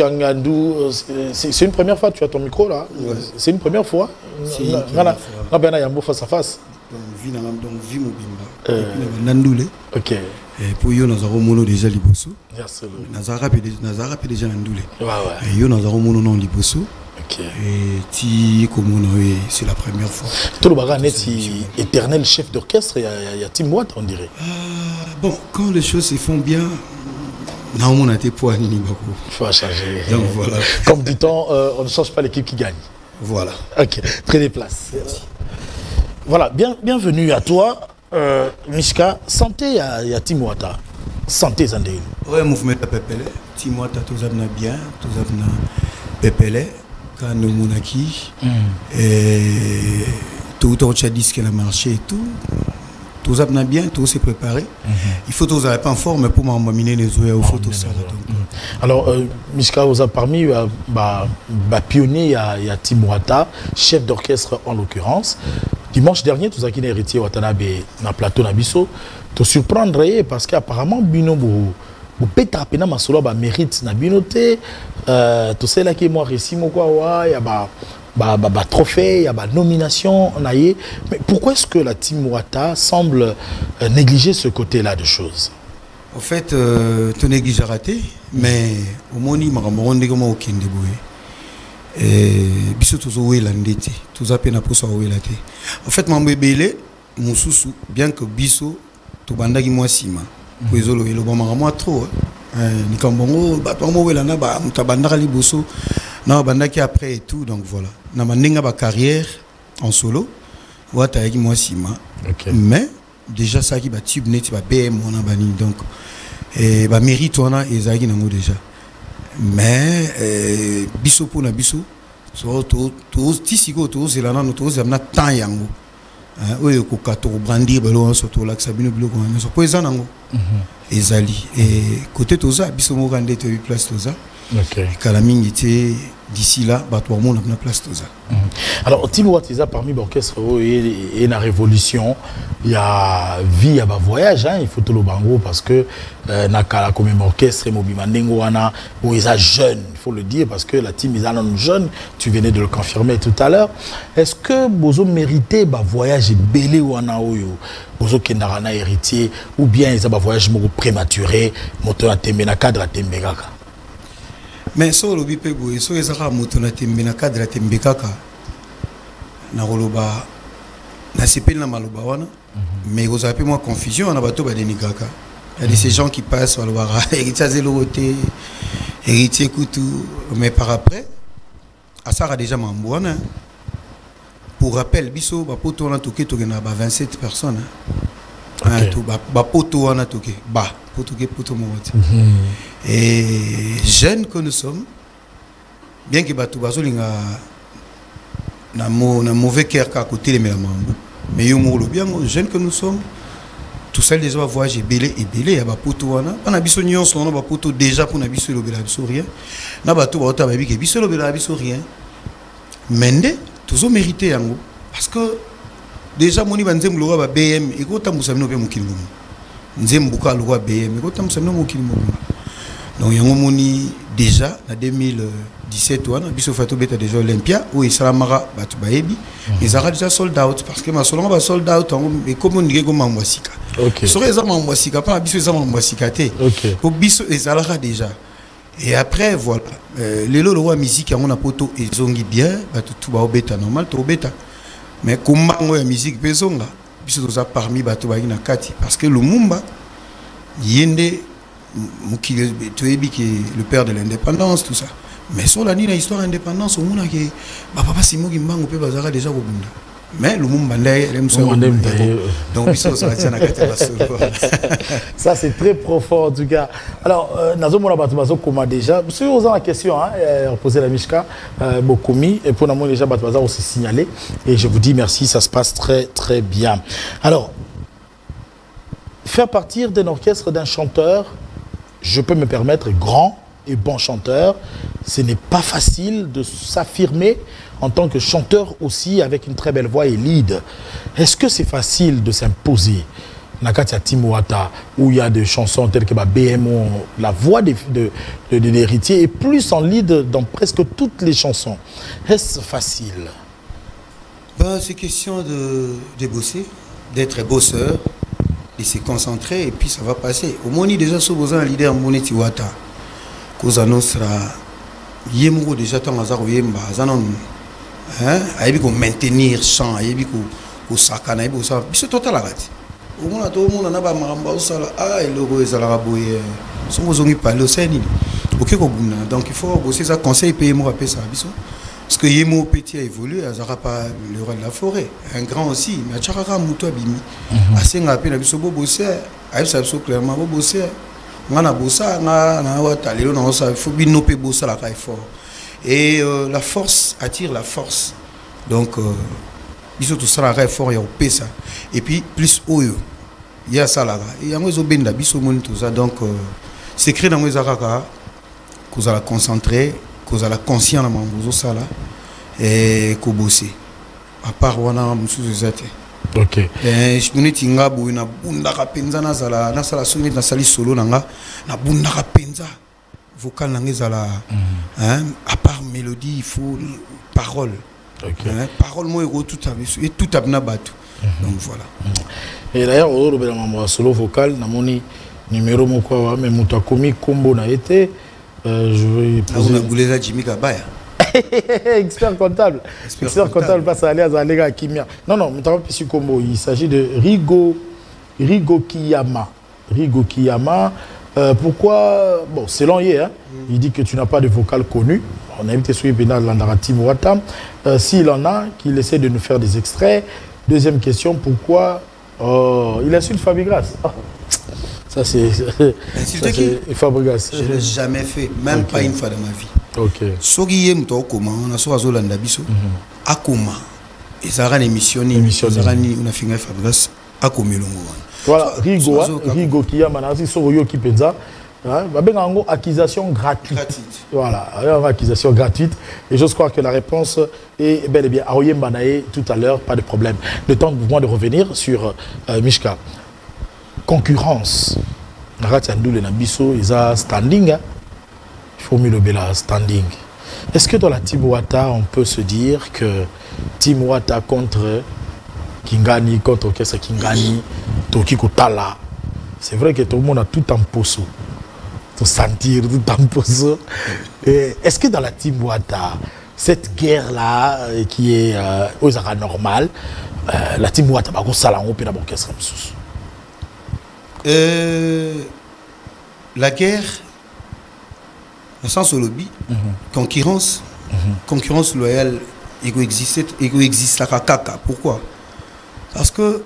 Ngandou, c'est une première fois, tu as ton micro là. Ouais. C'est une première fois. C'est une première fois. On a face à face. Donc, vie mobimba. Nandoulé. Ok. Et pour yo, nous avons mono déjà liboso. Merci. Nous avons déjà Nandoulé. Ouais. Et yo, nous avons mono non liboso. Ok. Et ti comme c'est la première fois. Tout le bagage est éternel chef d'orchestre. Il y a Tim Watt, on dirait. Bon, quand les choses se font bien. Non, on a été poids ni beaucoup. Il faut changer. Donc voilà. Comme dit-on, on ne change pas l'équipe qui gagne. Voilà. Ok, prenez place. Voilà, bienvenue à toi, Mishka. Santé à Tim Watt. Santé, Zandéine. Ouais, mouvement de Pépélé. Tim Watt, tout ça va bien, tout ça va Pépélé. Quand nous monaki, et tout le monde dit qu'elle a marché et tout. Tout ça va bien, tout s'est préparé. Il faut tout ça pas en forme pour m'emmener les oeufs au photo ça. Alors, Mishka, vous a parmi pionnier, il y a Tim Watt, chef d'orchestre en l'occurrence. Dimanche dernier, tout ça qui est héritier Watanabe dans le plateau Nabiso, te surprendre parce qu'apparemment, Bino, vous pouvez appeler ma solo mérite na binoté tout ça là qui moi récit quoi il y a trophée il y a nomination on a mais pourquoi est-ce que la Tim Watt semble négliger ce côté-là de choses? En fait tu négliges raté mais au moins il m'a rendu comment aucun déboué et biso tous au landete tous à peine pour ça au laté en fait mon bébé mon sous bien que biso tout bandagi moi sima pour les autres, le bon moment trop. Ni comme bon, bah toi moi là na bah mutabandaka liboso, na bandaki après et tout donc voilà. Na mandinga ba carrière en solo, wata avec moi sima. Mais déjà ça qui ba tube net ba BM on a bani donc et ba mérite on a ezaki nango déjà. Mais biso pour na biso, so to tisiko to c'est là na to zamna temps yango. Oui, ko kato brandir belo surtout là que sabino bilo ko mais so poeza nango ezali et côté toza biso mo rande te place toza OK kala mingi te d'ici là ba to mo na place toza. Alors Tim Watt ils a parmi l'orchestre et la révolution il y a vie il y a voyage hein il faut tout le bango parce que na kala comme orchestre mobima ndengo wana où ils a jeune il faut le dire parce que la team ils ont jeune tu venais de le confirmer tout à l'heure est-ce que bozo mérité ba voyage belé wana oyo bozo kendarana héritier ou bien ils a ba voyage mo prématuré moto na tembe na cadre tembe kaka mais so lobi pe boye so ezaka moto na tembe na cadre tembe kaka na roloba na sepel na maloba wana mais vous avez moi confusion on a bateau ba denigraka il y a de ces gens qui passent par le bara héritier zéloté héritier coutou mais par après à ça a déjà mamboana pour rappel biso ba poto na toké to na ba 27 personnes to ba poto na toké ba poto ke poto mo et jeunes que nous sommes bien que bato bazolinga na mauvais cœur à côté les mélamambo mais yo mo bien jeunes que nous sommes tout ça déjà va voyager belé ya ba poto wana on a biso nyonso on a ba poto déjà pour na biso lo bela biso rien na bato ba ota ba bi ke biso lo bela biso rien mende toujours mérité yango parce que déjà moni banzem lo ba BM et ko tambusa bino pe mokili mo nzembu ka lo ba BM et ko tambusa bino mokili mo donc yango moni déjà en 2017 wana biso fato beta déjà Olympia où il sera mara batu baebi ils aura déjà sold out parce que ma solonga ba sold out et comme on dit comme mamwasika OK so eza mamwasika pas biso eza mamwasika te OK pour biso ezalaka déjà et après voilà les lolo wa musique yango na poto ezongi bien batu tout ba beta normal to beta mais kumango ya musique bezonga biso toza parmi batu ba na kati parce que Lumumba yende Mukile Toebi qui est le père de l'indépendance tout ça mais sur la histoire d'indépendance on a que papa Simon Kimbango peut bazara déjà au bunda mais Lumumba donc ça c'est très profond en tout cas alors nazomona bato bazo koma déjà sur osant la question hein poser la Mishka Bokomi et pour namour déjà bato bazo aussi signaler et je vous dis merci ça se passe très très bien alors faire partir d'un orchestre d'un chanteur je peux me permettre grand et bon chanteur, ce n'est pas facile de s'affirmer en tant que chanteur aussi avec une très belle voix et lead. Est-ce que c'est facile de s'imposer Nakatia Timouata, où il y a des chansons telles que BMO, la voix de l'héritier est plus en lead dans presque toutes les chansons. Est-ce facile? C'est question de bosser, d'être bosseur, de se concentrer et puis ça va passer. Au moins, déjà, si vous avez un leader, mon Tiwata, Cosa Nostra, Yemro déjà, tant à Yemba, Zanon, il faut maintenir chant, il faut sakana, il faut ça. C'est total arrêté. Au moins, tout le monde n'a pas maramba au sala. Ah, il logo est à la rabouille. Si vous avez parlé au Sénégal, ok, donc il faut bosser ça, conseil, payer moi, payer ça. Parce que Yemo Petit a évolué, il n'y a pas le roi de la forêt. Un grand aussi, mais il y a un mouton abîmé. Assez rapide, il y a un bosser, il y a un clairement bosser. On a bossé, on a il faut bien bosser la caille fort. Et la force attire la force. Donc, il faut tout ça la caille fort, il y a un ça. Et puis, plus haut, il y a ça là. Il y a un benda, il y a tout ça. Donc, c'est créé dans les araka, que vous allez concentrer. Cause à la conscience de mon ça là et qu'on bosse à part wana musuzu zate. Ok. Je me dis nga bo na bunda ka penza na sala songi na sali solo nanga na bunda ka penza vocal nanga zala à part mélodie il faut parole. Ok. Parole moi tout et tout abna batu. Donc voilà. Et d'ailleurs au robela mambo solo vocal na moni numéro moko wa mais muto komi kombo na été. Je vais poser Jimmy Kabaya. Expert comptable. Expert comptable passe à aller à Zalega Kimia. Non, il s'agit de Rigo Kiyama. Rigo Kiyama. Pourquoi? Bon, selon hier, il dit que tu n'as pas de vocal connu. On a invité sur Pénal Landarati Mouata. S'il en a, qu'il essaie de nous faire des extraits. Deuxième question, pourquoi il insulte Fabregas? Ça, c'est Fabregas. Je ne l'ai jamais fait, même pas une fois dans ma vie. Ok. Sogi yem to koma, on a soit Zolanda biso. Akoma. Et ça a une émission, on a fini Fabregas. Akomilongo. Voilà, Rigo Kiyama, nasi Soroyo Kipenza. Accusation gratuite. Voilà, accusation gratuite. Et je crois que la réponse est bel et bien Aoye Mbanae tout à l'heure, pas de problème. Le temps pour moi de revenir sur Mishka. Concurrence. Ils ont standing. Il faut mieux le standing. Est-ce que dans la Timouata, on peut se dire que Timouata contre Kingani, contre Orchestre Kingani, Toki Kotala, c'est vrai que tout le monde a tout en poso. Tout sentir, tout en poso. Est-ce que dans la Timouata, cette guerre-là, qui est aux arrêts normales, la Timouata, va salango puis l'orchestre Msous? La guerre, dans le sens au lobby, concurrence, concurrence loyale, il existe la caca. Pourquoi? Parce que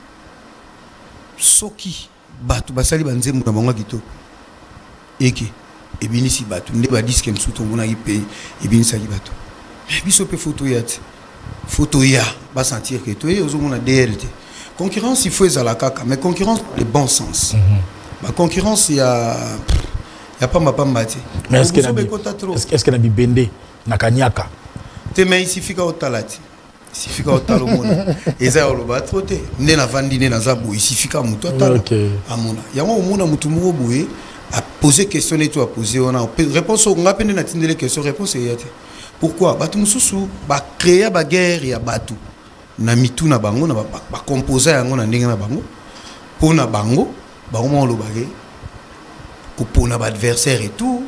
Soki, Batu, Basali Banze, Mounamanga Gito, Eke, et bien ici Batu, ne pas dire qu'il y a un sous-ton, et bien ici Batu. Mais il peut photo ya, va sentir que tu es aux hommes DLT. Concurrence, il faut être à la caca, mais concurrence dans le bon sens. La concurrence, il y a pas ma pambati. Mais est-ce qu'il y a des bende, Nakanyaka? Mais il suffit qu'au talati. Il suffit qu'au talomona. Et ça, on va trotter. Né na vandi, né na zabou. Il suffit qu'à mouton tala. Amona. Il y a un moment où mouton mouboué a posé question et tout a posé. On a réponse. On a peine de n'atteindre les questions. Réponse est pourquoi? Batu mususu, ba créer ba guerre ya batu. Na mitu na bango na ba composer yango na ndenge na bango. Pour na bango. Pour notre adversaire et tout,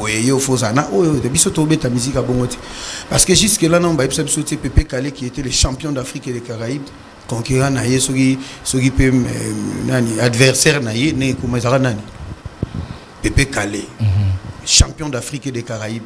parce que jusque là, on a Pépé Calais qui était le champion d'Afrique et des Caraïbes, concurrent naïe, adversaire naïe, Pépé Calais, champion d'Afrique et des Caraïbes,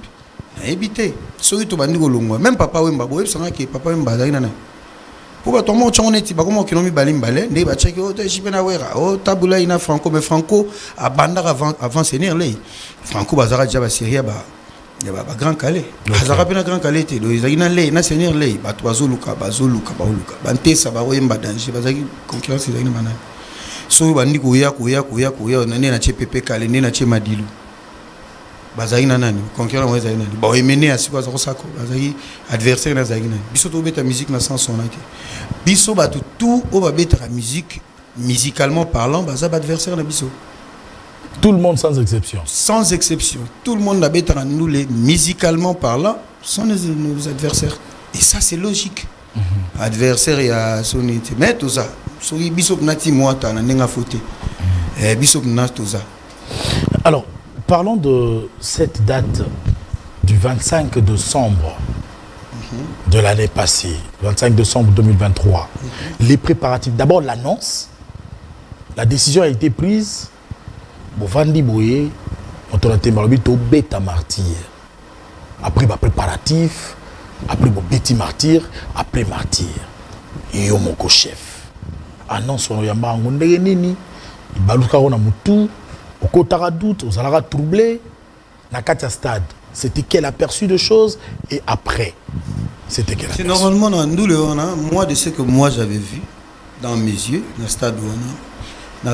même Papa Wemba, Papa Wemba, pour tout le monde, on est comme on est balimbalé, ne va checker au Jibenawera, au Tabula ina Franco, mais Franco a bandar avant Seigneur Lay. Franco Bazara Jaba Syria, il y a grand Calais. Bazara Pena Grand Calais, il y a Lay, na Seigneur Lay, Batoazoluka, Bazoluka, Bauluka, Bante Sabaroyemba danger, Bazaki, concurrence, il y a une manane. So Bandi Kouya, Nane na Pépé Calais, na Madilu. Bazaki nani, concurrent ouais Zaina. Bon, il mené à quoi Rosako, Bazaki adversaire na Zaina. Biso to beta musique na sans son là. Biso ba tout au ba beta musique musicalement parlant, baza adversaire na biso. Tout le monde sans exception. Sans exception. Tout le monde a bêta nous les musicalement parlant sont nos adversaires. Et ça c'est logique. Adversaire il y a son été. Mais tout ça, souri biso nati moata na nenga fauté. Biso na tout ça. Alors, parlons de cette date du 25 décembre de l'année passée, 25 décembre 2023. Les préparatifs, d'abord l'annonce, la décision a été prise. Bovandi Boye, on a été au bêta martyr. Après, préparatif, après, bêti martyr, après martyr. Et yo moko chef. Annonce, on y a un nini, il balouka on a moutou, au kotara doute, aux alara troublé, na katia stade. C'était quel aperçu de choses et après, c'était quel aperçu? C'est normalement dans nous le moi de ce que moi j'avais vu dans mes yeux, dans le stade où on a,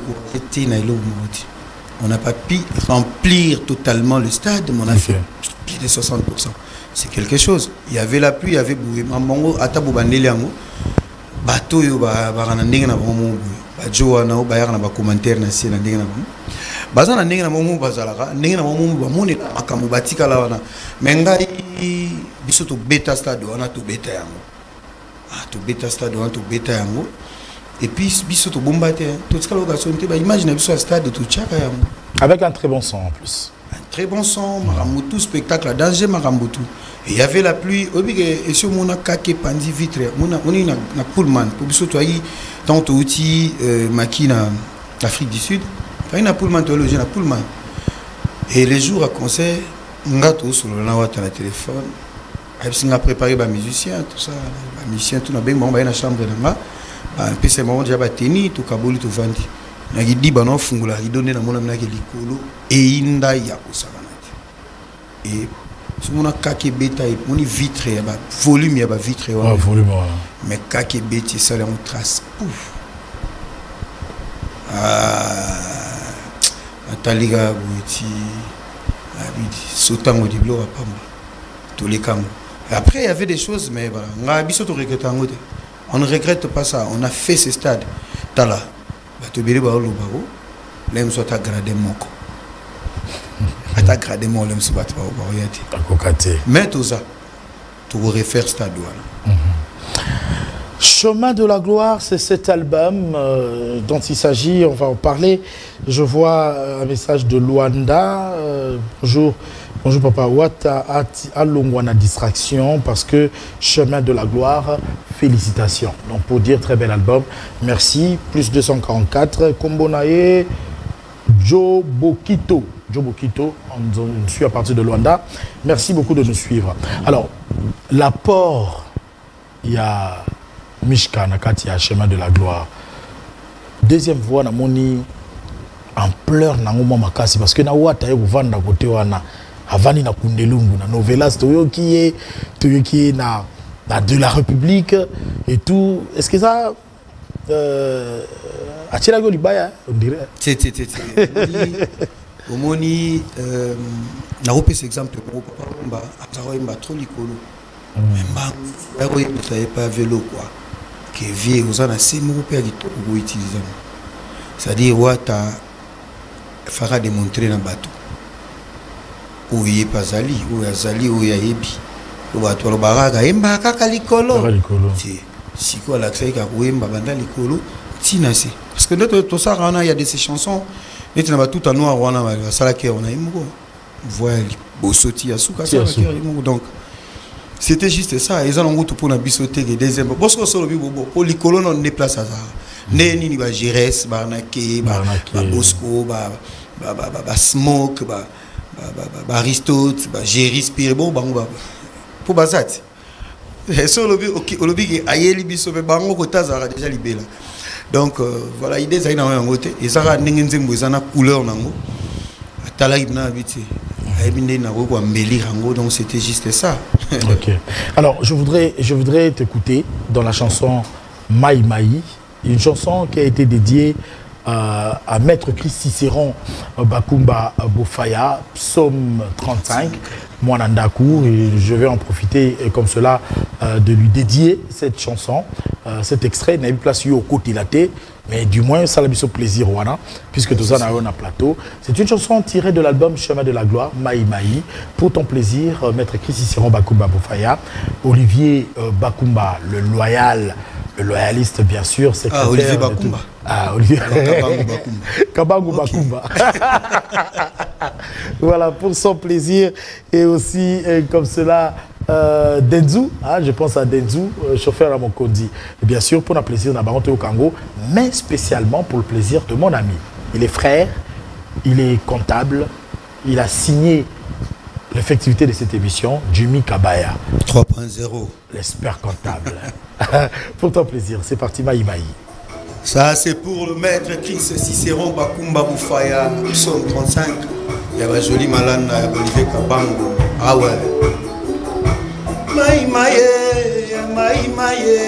on n'a pas pu remplir totalement le stade, mais on a fait plus de 60%. C'est quelque chose. Il y avait la pluie, il y avait boué. Mamango atabu bandeliango, bateau yo ba ndenge na bomo ba joa na ba yaka na ba commentaire na sina ndenge na bomo. Baza na ndenge na bomo bazalaka, ndenge na bomo ba mone makamu batika la wana. Menga biso to beta stade wana to beta yango. To beta stade wana to beta yango. Et puis biso to bombate tout ce que l'occasion te ba imagine biso à stade to tchaka yango. Avec un très bon son en plus. Un très bon son, Maramoutou spectacle, danger Maramoutou. Et il y avait la pluie, et sur mon kake pandi vitre, on est na Pullman, pour biso toi tant outil maki na Afrique du Sud, il y a Pullman to loger na Pullman. Et les jours à concert, ngato sur le nawata na téléphone, on a préparé ba musicien tout ça, ba musicien tout na ben bon ba na chambre na un peu c'est moment déjà ba teni to kaboli to vandi. Na gidi bano fungula idone na mona mnake likolo e inda ya kosabanati. Et si on a kake beta et on vitre ya ba volume ya ba vitre wa volume voilà. Mais kake beta ça on trace pouf. Ataliga buti abidi sotango di blo apamba tous les camps. Après il y avait des choses mais voilà, nga biso to regrette ngote. On ne regrette pas ça, on a fait ce stade tala. Batobiri ba olo baro lem so ta gradé moko. Ata gradé mo lem so bat ba baro yati. Akokate. Mais tout ça tu refaire stade voilà. Chemin de la gloire, c'est cet album dont il s'agit, on va en parler. Je vois un message de Luanda. Bonjour papa, Wata Alongwana distraction parce que Chemin de la gloire, félicitations. Donc pour dire très bel album, merci. Plus 244, Kombonae, Joe Bokito, on nous suit à partir de Luanda. Merci beaucoup de nous suivre. Alors, l'apport, il y a Mishka Nakati à Chemin de la gloire. Deuxième voix, na moni en pleurs na ngoma makasi parce que na wata yo vanda côté wana avani na kundelungu na novelas toyoki na de la République et tout. Est-ce que ça atira go libaya on dirait omoni na repé cet exemple pour papa mba azaroimba trop likolo mba yako yebisa pas vélo quoi que vie aux ana c'est mon père qui to utiliser c'est-à-dire wata fera démontrer na bateau ou y pazali ou azali ou yayebi ou bato lo baraga emba kaka likolo si quoi l'accès ka wemba banda likolo tina c'est parce que notre tout ça on a il y a de ces chansons et tu n'as tout en noir on a ça là qui on a imgo voilà bosoti asuka ça donc c'était juste ça ils ont route pour na bisoté des deuxième parce que solo bibo pour likolo on déplace ça neni ni ba Gires barnaké ba Bosco ba Smoke ba Aristote ba Géris Pire bon ba pour bazat solo bi OK olobi ayeli biso be bango ko tazara déjà libela donc voilà idée ça ina ngote et ça ra ndenge nzembo ezana couleur nango tala ibna habité ayebinde na ko mbeli rango donc c'était juste ça. OK. Alors je voudrais t'écouter dans la chanson Maï Maï, une chanson qui a été dédiée à Maître Christ Cicéron Bakumba Bofaya, psaume 35, Mwanandakou, et je vais en profiter comme cela de lui dédier cette chanson cet extrait n'a eu place au côté laté, mais du moins ça a eu plaisir wana puisque tout ça n'a eu un plateau. C'est une chanson tirée de l'album Chemin de la Gloire, Maï Maï. Pour ton plaisir, maître Chris Cicéron Bakumba Boufaya, Olivier Bakumba, le loyaliste bien sûr, secrétaire. Olivier Bakumba. Olivier Kabangu Bakumba. Voilà, pour son plaisir et aussi comme cela. Denzu, je pense à Denzu, chauffeur à mon Kondi. Et bien sûr, pour le plaisir d'Abaronte au Congo, mais spécialement pour le plaisir de mon ami. Il est frère, il est comptable, il a signé l'effectivité de cette émission, Jimmy Kabaya. 3.0. L'expert comptable. Pour ton plaisir, c'est parti, Maï Maï. Ça, c'est pour le maître Chris Cicéron Bakumba Boufaya, psaume 35. Il y a un joli malade, Olivier Kabango. Ah ouais. Maï maïe, maï maïe,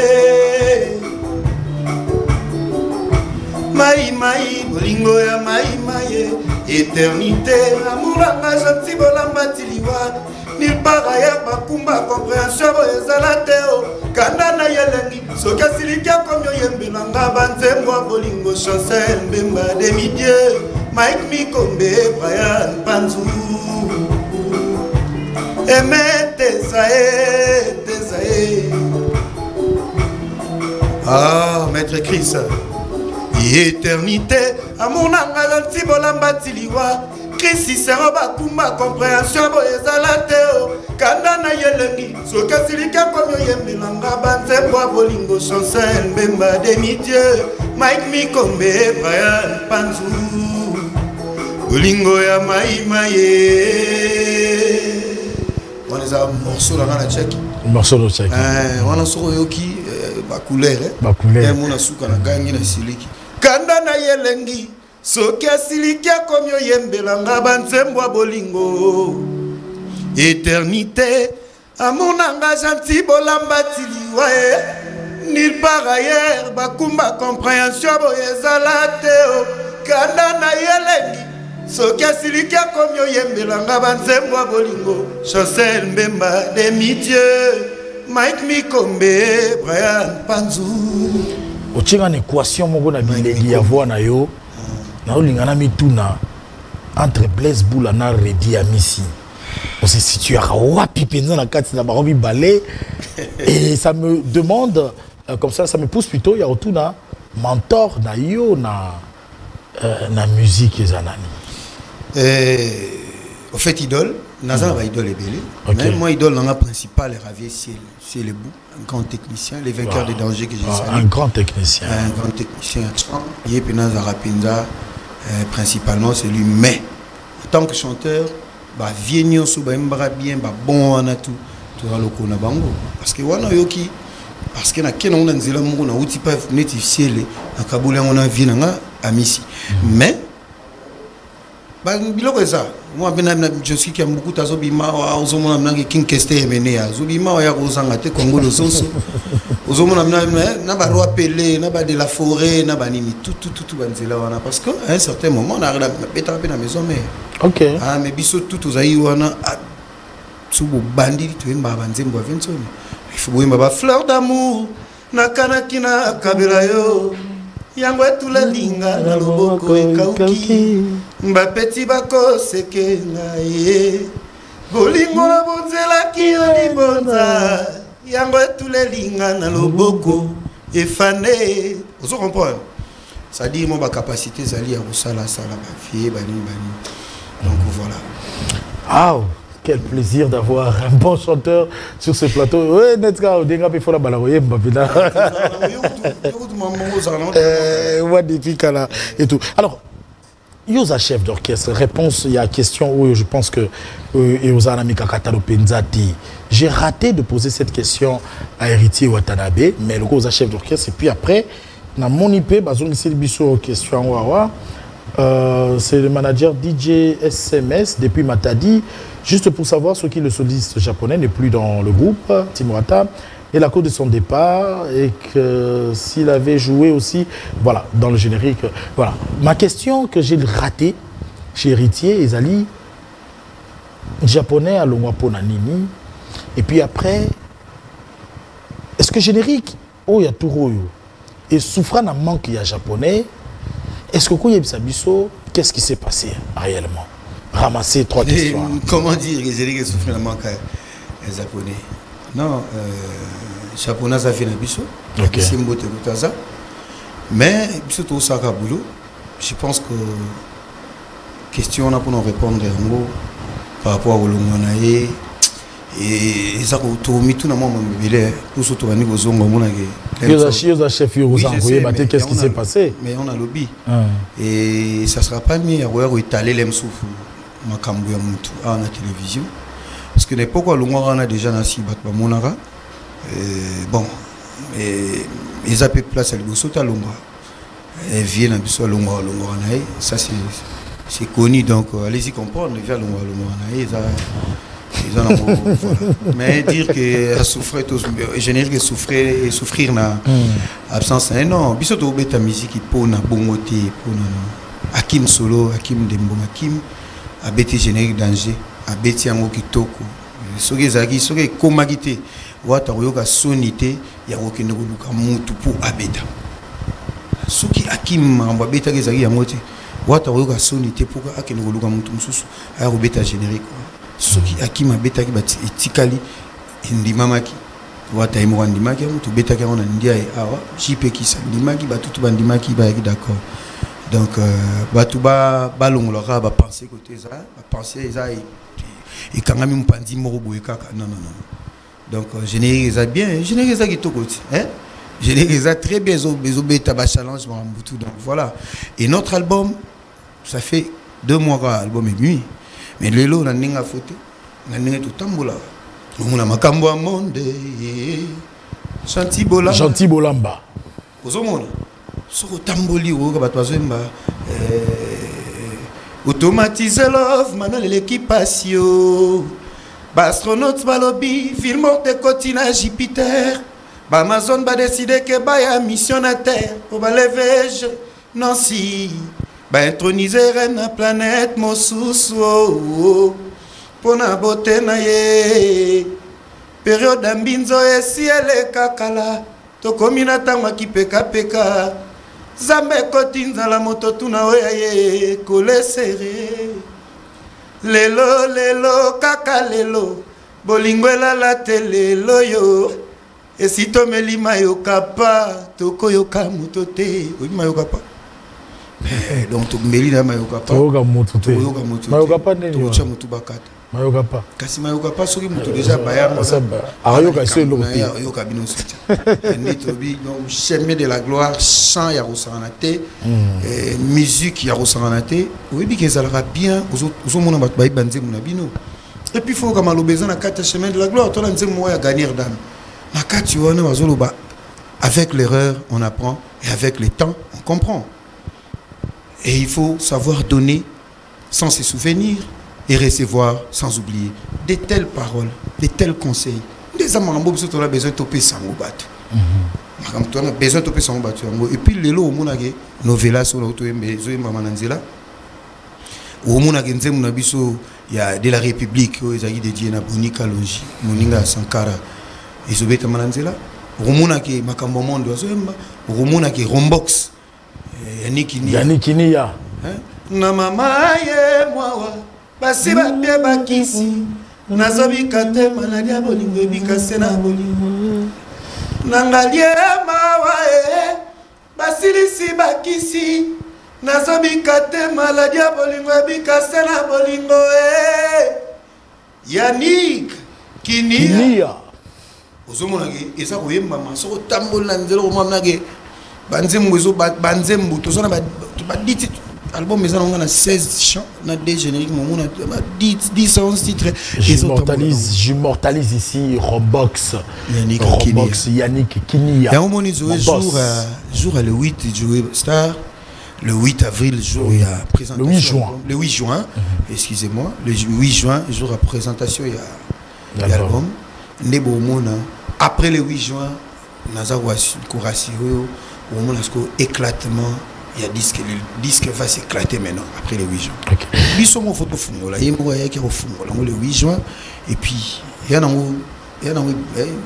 maï maï, bolingo ya maï maïe, éternité, amour la gentil bolamba tiliwa, nulle part ailleurs bakumba compréhension ezalateo, kanda yelengi, soka silikia comme yembelanga banzembo bolingo chancel mbemba demi-dieu, Mike Mikombe, Brian Panzou. Aimé Tesae. Ah, maître Chris. Éternité, amour nanga gentil bolamba tiliwa. Chris Cicéron Bakumba compréhension boyezalateo. Kanda na yelengi, soka silika komyo yemelanga banzembo bolingo chancel mbemba demi-dieu. Mike Mikombe, Brian Panzou. Bolingo ya maï maïe. On les a morceaux dans la tchèque. Morceau de tchèque. On a sorti yoki bacouleur. Bacouleur. Et mon asuka na gangi na siliki. Kanda na yelengi. Soki siliki comme yo yembelanga banzembo bolingo. Éternité. Amonanga gentil bolamba tiliwa. Nulle part ailleurs bakumba compréhension boyezalateo. Kanda na yelengi. Soki silika comme yo yembelanga banzembo bolingo Chancel Mbemba demi-dieu Mike Mikombe Brian Panzou Ochenga une équation moko na bilengi ya voix na yo na olingana mituna entre Blaise Boula na Redi Amisi on se situe à wapi penza na kati na barobi balé et ça me demande comme ça me pousse plutôt ya otuna mentor na yo na musique ezanani. Au fait, idole, Nazar va idole et belé. Mais moi, idole, dans la principale, Ravier c'est le bout, un grand technicien, les vainqueurs des dangers que j'ai salué. Un grand technicien. Un grand technicien. Il est Nazar Pinza, principalement, c'est lui. Mais, en tant que chanteur, Vienio Souba bien, bon, on a tout à l'oko na bango. Parce que, on a yoki, parce que, on a un zéla mou, on a outil pas natif ciel, à Kaboulé, on a vu, à Missi. Mais, moi je suis qui a beaucoup de zobima aux hommes qui king kesté mené à zobima ya rozangate Congo le soso aux hommes na ba roi pelé na ba de la forêt na ba nimi tout banzela wana parce que à un certain moment on a pétrapé dans maison mais OK ah mais biso tout aux aïe wana subo bandi tu mba banzembo avenson il faut boyemba ba fleur d'amour na kanakina kabela yo yango etula linga na loboko ekauki mbapeti bakoseke ngaye bolingo na bonzelaki yo libonza yango etula linga na loboko efane ozo comprendre ça dit mo ba capacité zali ya kosala sala ba fie bani donc voilà. Ah quel plaisir d'avoir un bon chanteur sur ce plateau. Oui, Netka, on dirait qu'il faut la balayer, Mbapina. Et tout. Alors, Yosa chef d'orchestre, réponse, il y a question où je pense que Yosa Namika Katalo Penzati, j'ai raté de poser cette question à Héritier Watanabe, mais le Yosa chef d'orchestre, et puis après, dans mon IP, question c'est le manager DJ SMS depuis Matadi. Juste pour savoir ce qui le soliste japonais n'est plus dans le groupe, Timurata, et la cause de son départ, et que s'il avait joué aussi, voilà, dans le générique. Voilà. Ma question que j'ai ratée chez Héritier, Ezali, japonais à Longwapo Nanini, et puis après, est-ce que générique, oh ya Touroyo et souffrant d'un manque ya japonais. Est-ce que Koyebisabiso, qu'est-ce qui s'est passé réellement? Ramasser 3 questions. Comment dire que j'ai souffert d'un manque japonais? Non, japonais ça fait un biso. Ok. C'est une beauté de ça. Mais surtout ça boulot. Je pense que question on a pour nous répondre en gros par rapport au Longonaye et ça que tout mis tout dans mon bébé tout surtout à niveau zongo mon chef qu'est-ce qui s'est passé? Mais on a lobby et ça sera pas mieux à étaler les souffle makambo ya mutu à la télévision parce que l'époque où Longo on a déjà nasi batba monara bon et ils appellent place à Liboso ta Longo et vient à Biso Longo Naye ça c'est connu donc allez-y comprendre via Longo Naye ils en ont voilà. Mais dire que souffrir générer que souffrir na absence non Biso to beta musique pour na bongoté pour na Hakim Solo Hakim Dembo Hakim abeti générique danger abeti yango kitoko soki zaki soki komagité wata koyoka sonité ya kokende koluka mutu pour abeta soki Hakim abeta kezaki yango te wata koyoka sonité pour akende koluka mutu mususu aya kobeta générique soki Hakim abeta ki bati etikali ndimamaki wata imo ndimaki mutu beta ki ona ndia awa jipe kisa ndimaki batutu bandimaki ba yaki d'accord. Donc, balongolaka penser côté ça, penser ça et quand même mpandi morobo ekaka non. Donc générer ça bien, générer ça qui to côté, hein? Générer ça très bien bezo beta ba challenge tout donc voilà. Et notre album ça fait 2 mois que l'album est nuit. Mais lelo na ninga photo, na ninga tout tambola. On makambo a monde. Gentil Bolamba. Ozomona. Soko tamboli oka batwazemba automatiser love maintenant l'équipation ba astronaute balobi filmons de continent Jupiter ba Amazon ba décider que ba ya mission na terre pour ba lever Nancy ba introniser na planète mosusu pour na beauté na ye période ambinzo esi ele kakala to komina tangwa kipeka Zambe kotinza la moto tuna oya ye kolesere lelo kaka lelo bolingwela la tele loyo esito melima yokapa tokoyoka mutote oyima yokapa donc to melina mayokapa toyoka mutote mayokapa neni to cha mutu bakata mayokapa kasi mayokapa soki mutu déjà bayama ayoka c'est l'opé ayoka bino soutien netobi donc chemin de la gloire chant ya rosanate musique ya rosanate oui bi kezalaka bien ozomona bato bayi banzemu na bino et puis faut comme alobeza na kati chemin de la gloire to na nzemu ya gagner dame na kati wana bazoloba avec l'erreur on apprend et avec le temps on comprend et il faut savoir donner sans se souvenir et recevoir sans oublier de telles paroles, de tels conseils. Des amambos on a besoin de toper sango bato. On a besoin de toper sango bato. Et puis les lots au monagé, novella sur l'auto zoé mamananzela. Au monagé nzem nabiso il y a de la République ils ont dédié na Bonika Longi, Moninga Sankara et Zobeta mananzela. Au monagé makambo mondo zoemba, au monagé Rombox. Yannick Nia. Na mama ye mwawa basi bapie bakisi nazobika te maladi ya bolingo ebikase na bolingo nangalie mawa basilisi bakisi nazobika te maladi ya bolingo ebikase na bolingo Yannick Kinia ozomonake eza koyembama soko tambola na nzela komamnake banzembo ezo banzembo tozona baditi album mais on a 16 chants, on a des génériques, on a 10 11 titres. J'immortalise ici Rombox. Yannick Kinia. Il y a un moment jour le 8 joué Star, le 8 avril jour il y a présentation. Le 8 juin, excusez-moi, le 8 juin jour à présentation il y a l'album. Nebo mona après le 8 juin, naza rassuré au moment où éclatement. Il y a le disque va s'éclater maintenant après le 8 juin. Ils sont en photo fungola, il y a le 8 juin et puis il y a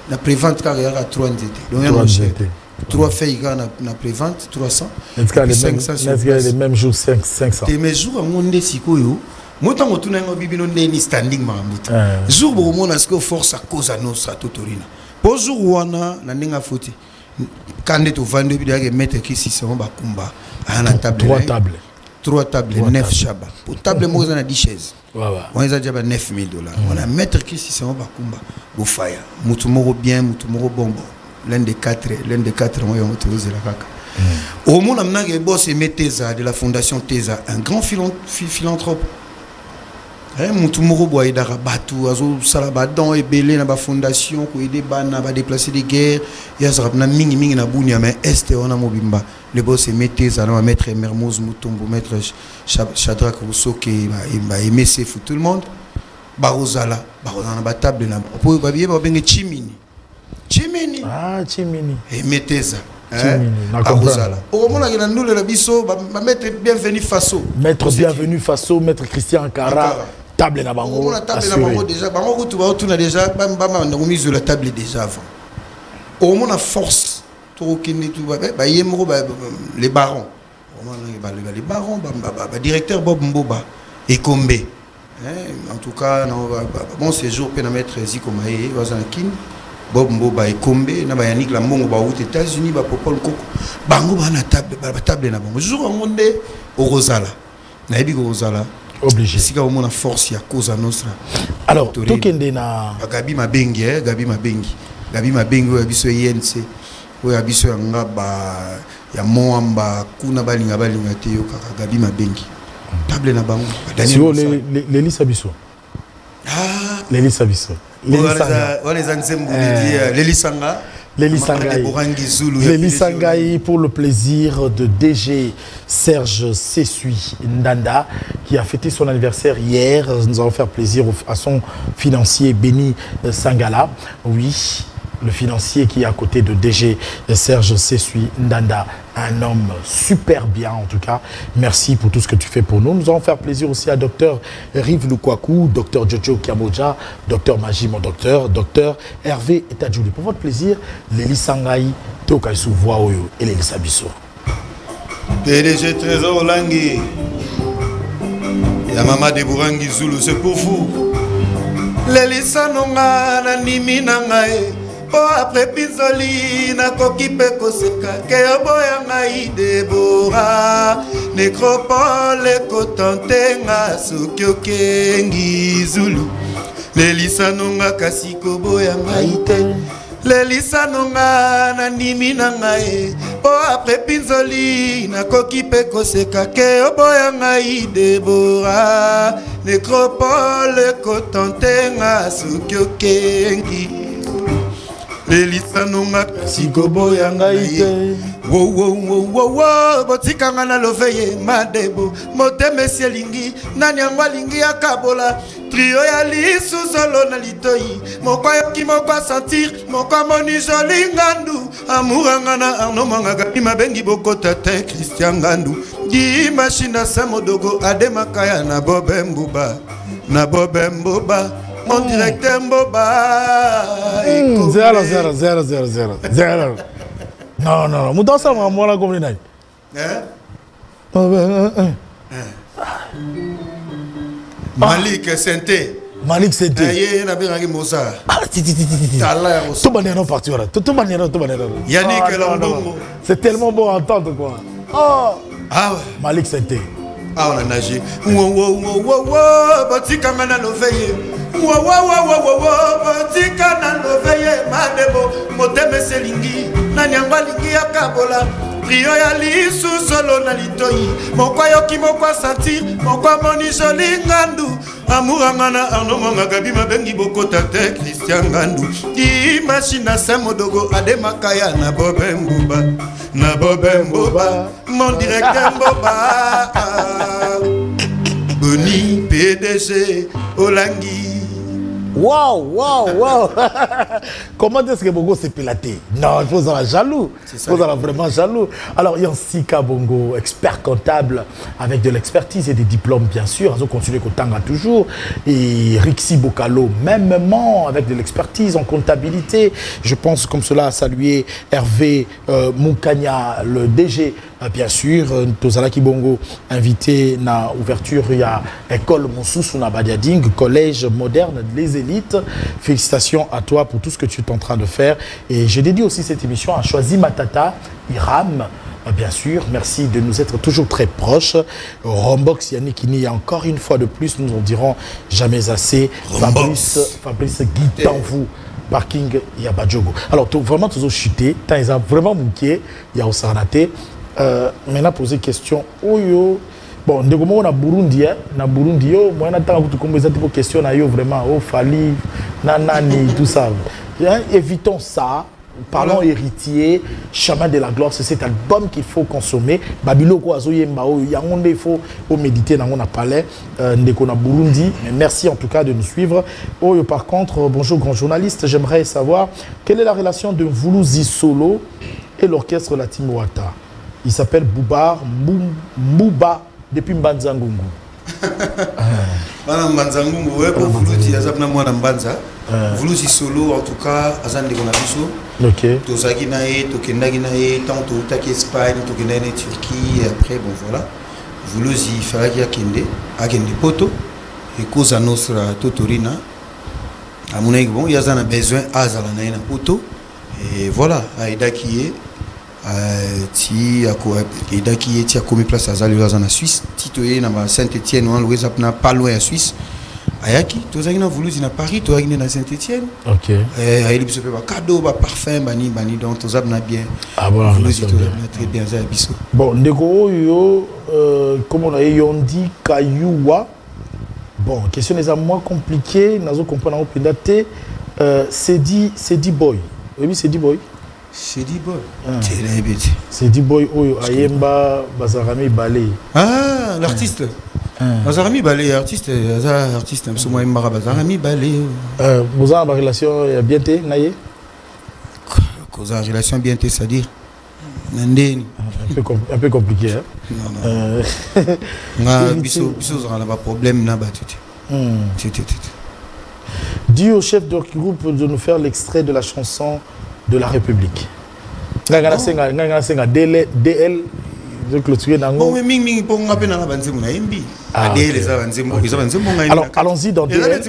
la prévente carrière à 3 NZT. Donc, il y a 3 feuilles na prévente 300. Les mêmes jours 500. Et mes jours à mon sikoyo, moi tant que tu n'as pas bibino ni standing mamuta. Jour où mon asko force à cause à nostra tutorina. Pour jour wana na ninga foti. Quand tu vends depuis que mettre qui si c'est on va combat. À table. 3 tables, 9 chaba. Pour table moi on a 10 chaises. On a déjà $9,000. On a mettre qui si c'est on va combat. Bofaya. Mutumoro bien, mutumoro bonbon. L'un des 4, moi, on autorisé la caca. Au monde, on a un boss Teza de la fondation Teza, un grand philanthrope. Moutoumoro Boaïdara Batou, Azo Salabadan et Belé, la fondation, qui aide Bana, va déplacer des guerres. Il y a un mini na Bounia, mais Est, on a Mobimba. Le boss Teza, on va mettre Mermoz Moutombo, mettre Shadrach Rousseau, qui va aimer tout le monde. Barozala, Barozala, table de la. Pour babiller, babiller Chimini. Chimini. Ah, Chimini. Et Meteza. Chimini. Au moment où nous le biso, maître bienvenu Faso. Maître bienvenu Faso, maître Christian Ankara. Table na bango. On a table na bango déjà. Bango tu vas tourner déjà. Bam on a remis sur la table déjà avant. Au moment où force, tout kini tout bah yemro les barons. Au moment où les barons, directeur Bob Mboba et Kombe. En tout cas, bon séjour pour maître Ziko Maé, Wazanakin. Bob Mboba et Kombe, na ba Yannick la mongo ba aux États-Unis ba popol koko. Bango ba na table na bango. Jour on est au Rosala. Na ebi Rosala. Obligé. Si ka o mona force ya cause nostra. Alors, tokende na Gabi Mabengi, Gabi Mabengi. Gabi Mabengi o biso INC. O ya biso nga ba ya moamba kuna balinga te yo kaka Gabi Mabengi. Table na bango. Sur les Lisabiso. Ah, les Lisabiso. Léli Sangaï pour le plaisir de DG Serge Sessui Ndanda qui a fêté son anniversaire hier. Nous allons faire plaisir à son financier Béni Sangala. Oui, le financier qui est à côté de DG Serge Sessui Ndanda. Un homme super bien en tout cas. Merci pour tout ce que tu fais pour nous. Nous allons faire plaisir aussi à Dr Rive Lukwaku, Dr Jojo Kiamoja, Dr Maji mon docteur, Dr Hervé Etadjouli. Pour votre plaisir, Léli Sangaï, Théokai Souvoa Oyo et Léli Sabiso. PDG Trésor Langui, Yamama de Bourangi Zulu, c'est pour vous. Léli Sanonga, Nanimi Nangae. Oh, après Pinzoli, na kokipe koseka, ke oboya ngai Debora, nécropole kotantenga sokyokengi Zulu, lelisa nonga kasi koboya ngai te, lelisa nonga na nimi na ngai. Oh, après Pinzoli, na kokipe koseka, ke oboya ngai Debora, nécropole kotantenga sokyokengi. Lelisa nonga sikobo ya ngai. Wo botikanga na loveye madebo moteme selingi nani yango lingi akabola trio ya lisu solo na litoi moko yoki moko sentir moko moni joli ngandu amuranga na arno manga gapi mabengi bokota te Christian Ngandu di machine sa modogo ademakaya na Bobembuba na Bobembuba. Mon directeur Mboba. 0. Non. Mouton ça m'a moi la comme les Malik Senté. Malik Senté. Aïe, na bien Mosa. Tout manière parti voilà. Tout manière. Yannick Lambongo. C'est tellement bon à entendre quoi. Oh. Ah ouais. Malik Senté. Ah on a nagé. Batika mana loveye. Batika na loveye madebo moteme selingi nani yangwa lingi akabola trio ya lisu solo na litoi moko yoki moko sentir moko moni joli ngandu amuranga na arno manga gabi mabengi bokota te Christian Ngandu di machine sa modogo ademakaya na Bobembuba mon directeur Mboba Boni PDG Olangi Waouh, waouh, waouh. Comment est-ce que Bongo s'est pilaté? Non, il faut être jaloux. Il faut être vraiment jaloux. Alors, Yansika Bongo, expert comptable avec de l'expertise et des diplômes, bien sûr. Ils ont continué Kotanga toujours. Et Rixi Bokalo, mêmement, avec de l'expertise en comptabilité. Je pense comme cela à saluer Hervé Moukania, le DG. Bien sûr, Tozalaki Bongo, invité na ouverture, il y a école Moussous na Badiading, collège moderne des élites. Félicitations à toi pour tout ce que tu es en train de faire. Et je dédie aussi cette émission à Choisi Matata, Iram. Bien sûr, merci de nous être toujours très proches. Rombox Yannick Ini, encore une fois de plus, nous en dirons jamais assez. Fabrice Guy Tanvou. Parking Yabadjogo. Alors, vraiment, toujours chuté. Ils ont vraiment manqué. Il y a aussi raté. Maintenant, poser question. Oyo. Bon, de comment on a Burundi, na Burundi, moi, on attend que tu commences à poser question na yo vraiment. Oh, Fali, nanani, tout ça. Évitons ça. Parlons héritier, chemin de la gloire, c'est cet album qu'il faut consommer. Babilo Kouazoyemba, il faut méditer dans mon palais, Ndekona Burundi. Merci en tout cas de nous suivre. Oh, par contre, bonjour grand journaliste, j'aimerais savoir quelle est la relation de Voulouzi Solo et l'orchestre La Timouata. Il s'appelle Boubar Mbouba depuis Mbanzangungu. Mbanzangungu, ouais, pour Voulouzi, Azabna Mwana Mbanza. Voulouzi Solo, en tout cas, Azan de Gonabiso. Ok. Tozagi nae, Tokendagi nae, tant Totaki Espagne, Tokendagi Turquie, et après, bon voilà. Voulouzi Faragi Akende, Akende Poto, et Cosa Nostra Totorina. À mon avis, bon, il y a besoin Azala nae na Poto, et voilà, Aïda qui est. Aïda qui est, a commis place à Zali en Suisse, Titoé, na Saint-Étienne, ou en pas loin en Suisse. Ayaki, tu as voulu à Paris, tu as à Saint-Étienne. Ok. Et il y a cadeau, parfum, bani, donc tu as bien. Ah bon, très bien, bon, Ndeko, comme on a dit, Kayuwa. Bon, question est moins compliquée, nous comprenons c'est dit boy. Oui, c'est dit boy. C'est dit boy. C'est dit boy, Ayemba, Bazarami Balé. Ah, l'artiste. Bazarami Balé, artiste, monsieur moi Mara Bazarami Balé. Vous avez une relation bien té, naïe? Vous avez une relation bien té, c'est-à-dire un peu compliqué, hein? Non. Bisous, on a un problème là-bas. Dis au chef de groupe de nous faire l'extrait de la chanson de la République. DL. Alors, allons-y dans DL.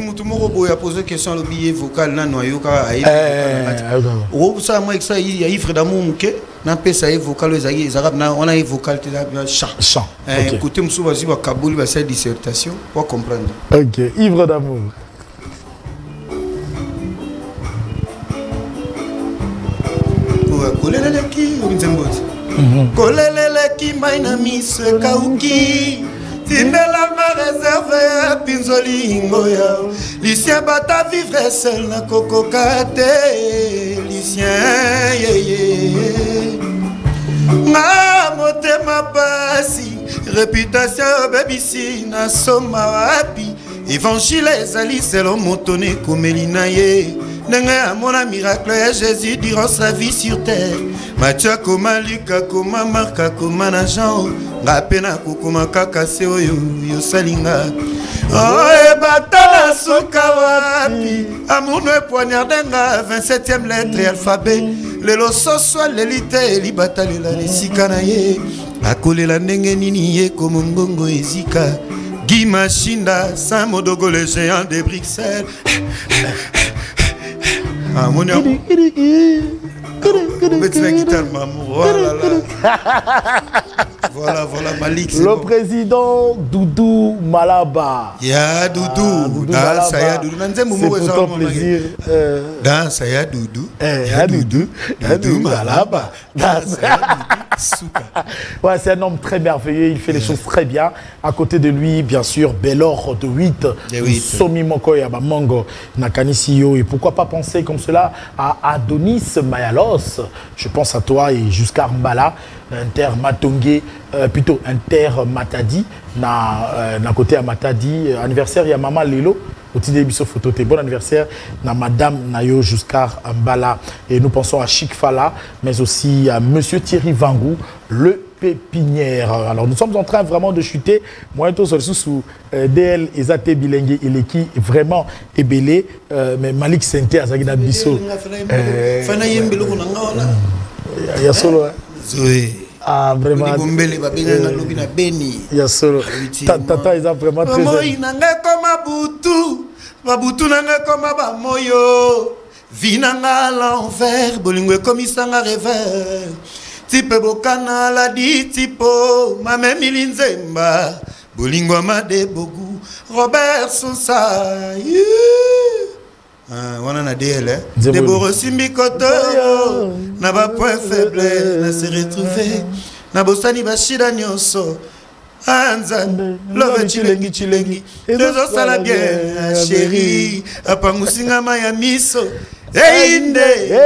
Chant. Écoutez, dissertation pour comprendre. Ok, ivre d'amour. Koleleleki maina mise kauki Tindela ma réserve pinzoli ngoya Lucien bata vivre seul na kokokate Lucien Na motema pasi Réputation bebisi na soma wapi Évangile ezali selo motone komelina ye Nenga amona miracle ya Jésus durant sa vie sur terre Matia koma Luka koma Marka koma na Jean Ngapena kokoma kaka se oyo yo salinga Oe batala soka wapi Amourno e poignardenga 27e lettre alphabet Lelo soswa l'élite li batalela lisika na ye Akolela ndenge nini ye komo ngongo ezika Guy Machinda, Saint-Modogo le géant de Bruxelles Ah, mon amour. Voilà, Malik. Le président Doudou Malaba. Ya Doudou. Ça y a Doudou. C'est pour ton plaisir. Ça y a Doudou. Doudou Malaba. Ouais, c'est un homme très merveilleux, il fait les choses très bien. À côté de lui, bien sûr, Bellor de 8, Somi Mokoya, Mango, Nakanisio. Et pourquoi pas penser comme cela à Adonis Mayalos. Je pense à toi et jusqu'à Mbala, Inter Matongé, plutôt Inter Matadi, na côté à Matadi, anniversaire, il y a Maman Lelo. Otide biso photo te. Bon anniversaire na Madame Nayo Juscar Mbala. Et nous pensons à Chic Fala, mais aussi à Monsieur Thierry Vangou, le pépinière. Alors nous sommes en train vraiment de chuter. Moi, tout sous DL Ezate Bilengue et qui vraiment ébélé. Mais Malik Sente à Zagina Bisso. Il y a solo. Ah, vraiment. Il y a solo. Tata, ils ont vraiment très bien. Babutu nanga koma ba moyo vinanga l'envers bolingo komisanga revers type bokana la di tipo mame milinzemba bolingo amade bogu Robert Sousa wana na DL de Borosimbi koto na ba point faible na se retrouver na bosani bashida nyonso Anzan, love chilengi, dozo sala bien, chérie, apangusinga maya miso, inde,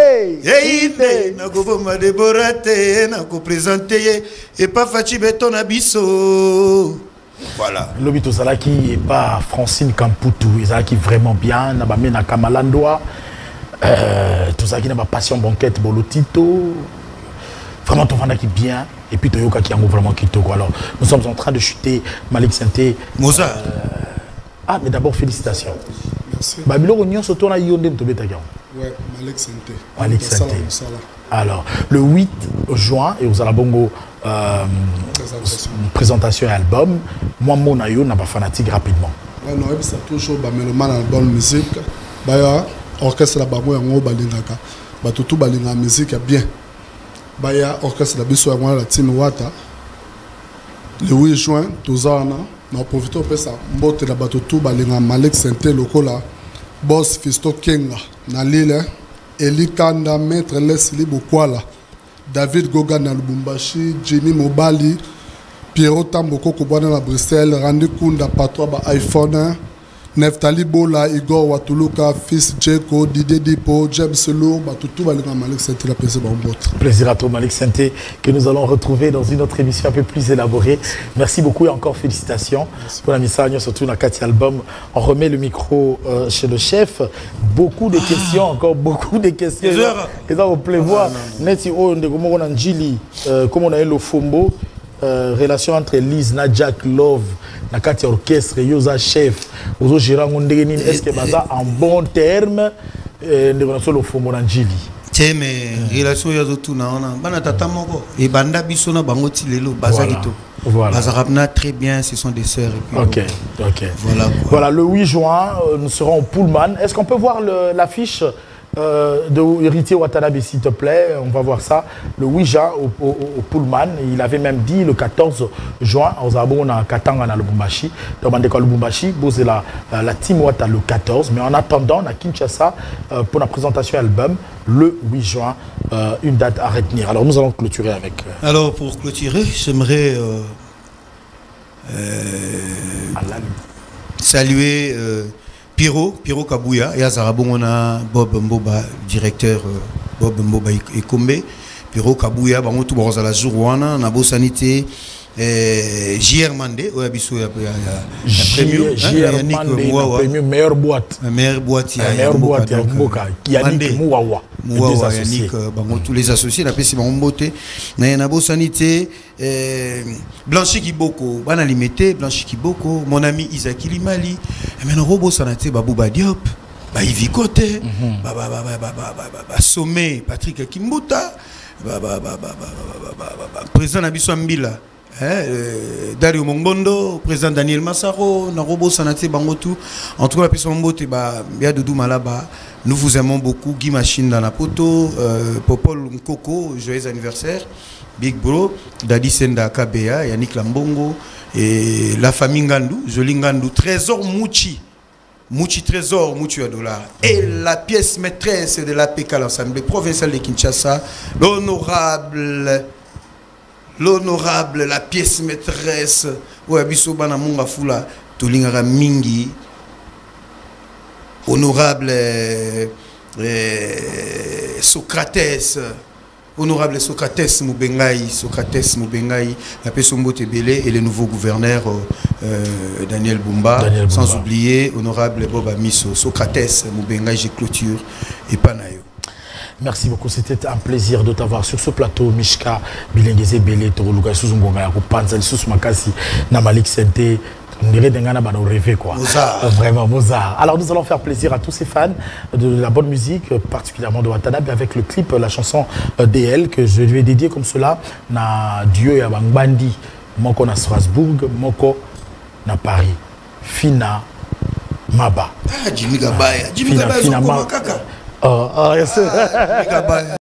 na koboma de borate, na ko présenter, et pas fachi beton abisso. Voilà. Lobito Salaki et pas Francine Kamputu, Ezaki vraiment bien, na ba mena Kamalandoa, tout ça qui n'a pas passion banquette bolotito. Vraiment, ton qui bien. Et puis, Toyoka qui a vraiment quitté. Alors, nous sommes en train de chuter Malik Sente. Mozart. Ah, mais d'abord, félicitations. Merci. Babylon, on y a sauté à Yondé de Tobetagan. Ouais, Malik Sente. Malik Sente. Alors, le 8 juin, et vous allez bongo présentation et album. Moi, mon ayo n'a pas fanatique rapidement. Ouais, non, c'est toujours Bameloman dans la bonne musique. Baya, orchestre la Bango Yango Balingaka. Batutu Balinga musique bien. Baya orchestre la biso ya la team Wata le 8 juin tozana na profiter pe ça mbote la batutu balinga Malik Sente lokola boss Fisto Kenga na Lille Eli Kanda maître Leslie Bokwala David Goga na Lubumbashi Jenny Mobali Pierrot Tamboko Kobana na Bruxelles Randy Kunda patron ba iPhone Neftali Bola, Igor Watuluka, Fils Djeko, Didier Dipo, James Lour, Batutu Balinga Malik Sente, la plaisir Plaisir à toi Malik Sente, que nous allons retrouver dans une autre émission un peu plus élaborée. Merci beaucoup et encore félicitations. Merci. Pour la mission, surtout dans le 4 album. On remet le micro chez le chef. Beaucoup de questions, encore beaucoup de questions. Et ça, vous pouvez voir, comment on a eu le Fombo. Relation entre Liz, Jack Love, Nakati Orchestre, Yosa Chef, Ozo Gérard Mondegeni, est-ce que ça en bon terme de relation au Fombo Nanjili? Tiens, mais relation Yosa tout na ona, bana tata moko et banda bisona bangoti lelo bazagito. Voilà. Bazarabna très bien, ce sont des sœurs. Ok. Voilà, voilà, le 8 juin, nous serons au Pullman. Est-ce qu'on peut voir l'affiche de Héritier Watanabe, s'il te plaît? On va voir ça le 8 juin au Pullman. Il avait même dit le 14 juin aux Abons à Katanga na Lubumbashi. Donc on Lubumbashi, c'est la team Wata le 14. Mais en attendant, à Kinshasa pour la présentation album le 8 juin, une date à retenir. Alors nous allons clôturer avec. Alors pour clôturer, j'aimerais saluer Piro Kabouya et Azarabongona Bob Mboba, directeur Bob Mboba Ekombe. Piro Kabouya, tout bon la jourwana, Nabo Sanité, JR Mandé, Oyabiso, meilleure boîte. Meilleure boîte, Yannick Mouawa. Yannick, tous les associés, la PC Mambote, Nabo Sanité, Blanchi Kiboko, Banalimete, Blanchi Kiboko, mon ami Isaac Limali, et maintenant Robo Sanate, Babouba Diop, Yvi Kote, Sommet, Patrick Kimbuta, président Nabiso Mbila. Dario Mongbondo, président Daniel Massaro, Narobo Sanate Bangotou, en tout cas la personne Mbote, Bia Doudou Malaba, nous vous aimons beaucoup, Guy Machine dans la poto, Popol Nkoko, joyeux anniversaire, Big Bro, Dadi Senda KBA, Yannick Lambongo, et la famille Ngandou, Jolie Ngandou, Trésor Mouchi Trésor, Mouchi à dollar, et la pièce maîtresse de l'APK, l'Assemblée provinciale de Kinshasa, l'honorable, la pièce maîtresse, Ouabiso Banamunga Fula, Tolingara Mingi, honorable Socrates, Honorable Socrates Moubengaï, la Pesombo Tebele et le nouveau gouverneur Daniel Bumba. Sans oublier Honorable Bob Amiso, Socrates Moubengaï, j'ai clôture et Panayo. Merci beaucoup, c'était un plaisir de t'avoir sur ce plateau. Mishka, Bilengeze Bele, Toroluga, Suzungonga, Panzali, Susmakasi, Namalik Sente. On dirait d'un gars qui rêvé quoi. Mozart. Vraiment Mozart. Alors nous allons faire plaisir à tous ces fans de la bonne musique, particulièrement de Watanabe, avec le clip, la chanson DL que je lui ai dédié comme cela. Na Dieu ya Bangbandi, Moko na Strasbourg, Moko na Paris. Fina Maba. Ah, Jimmy Gabaya. Jimmy Gabaya, Fina Maba. Kaka. Yes. Jimmy Gabaya.